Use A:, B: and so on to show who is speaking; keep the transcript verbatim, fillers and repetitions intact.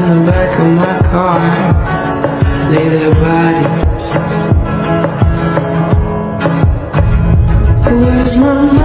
A: the back of my car lay their bodies. Where's my